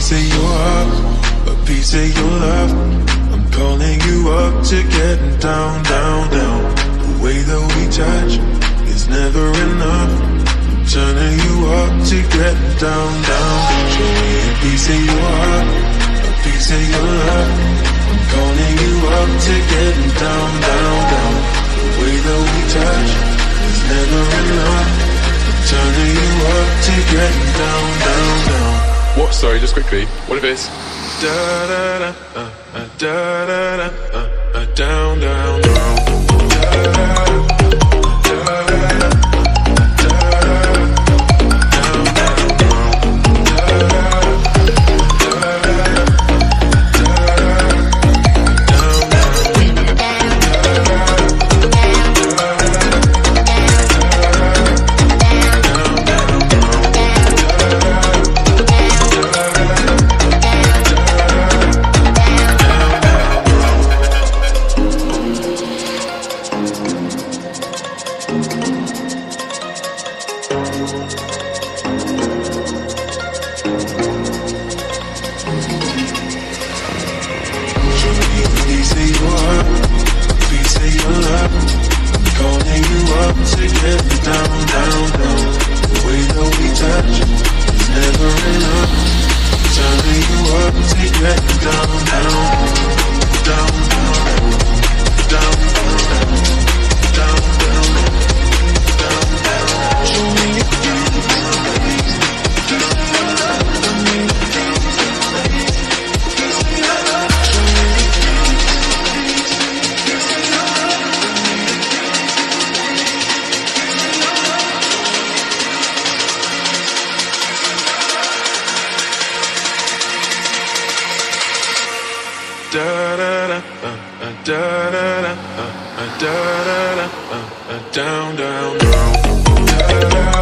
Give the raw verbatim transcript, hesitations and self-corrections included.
piece of your heart, a piece of your love. I'm calling you up to getting down, down, down. The way that we touch is never enough. I'm turning you up to getting down, down. Show me a piece of your heart, a piece of your love. I'm calling you up to getting down, down, down. The way that we touch is never enough. I'm turning you up to getting down, down, down. What? Sorry, just quickly. What if it's da da da uh, uh, da da da uh, uh, down, down, down. Da da da. Da da da, uh, uh, da da da, uh, uh, da da da, uh, uh, down, down, down. Da, da.